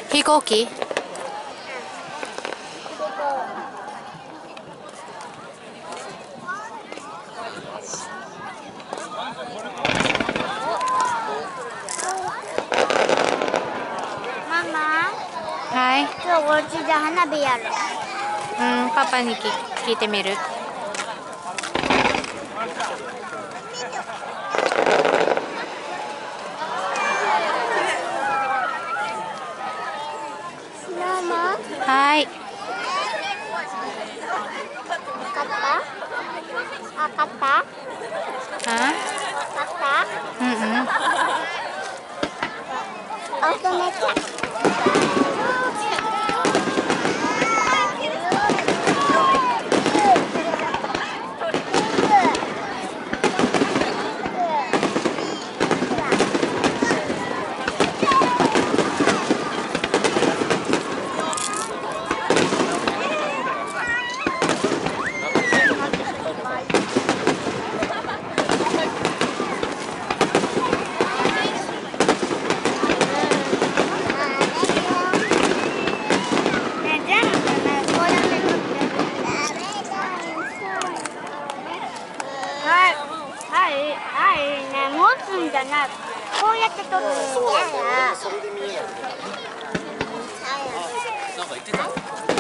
飛行機？ ママ、 はい。 今日お家で花火やる。 パパに聞いてみる。 ママ、 はい。 わかった？わかった？わあ？ かった？乙女ちゃん。持つんじゃない。こうやって取る。それで見えない。なんか言ってた。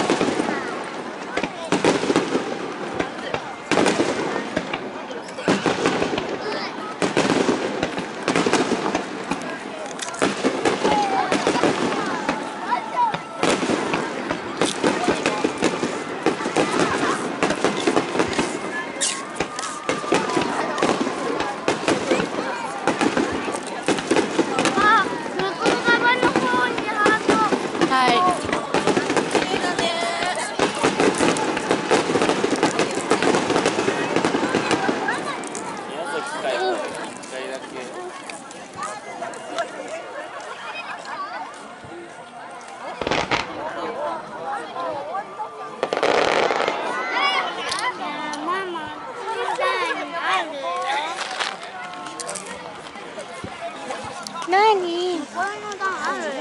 何？こういうの段ある？ね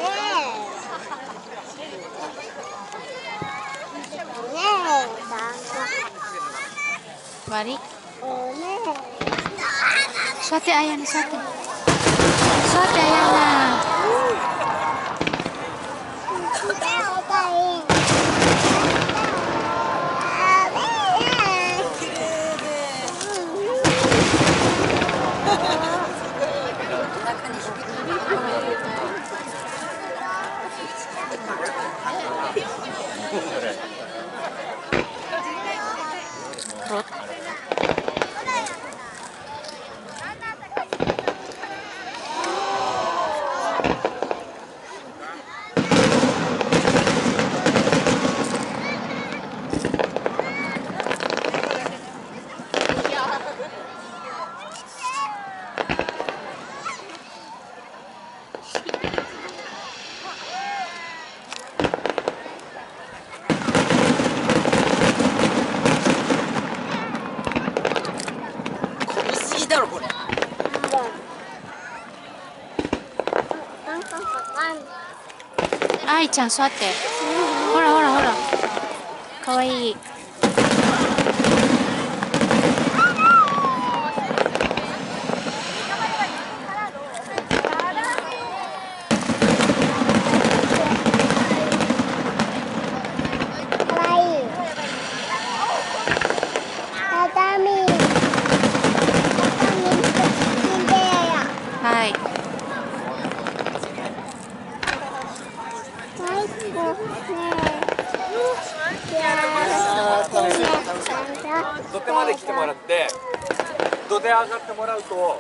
え。終わり？座って、あやな、座って。座って、あやな。愛ちゃん座って。ほらほらほら。かわいい。はい。 土手まで来てもらって、土手上がってもらうと。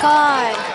かい。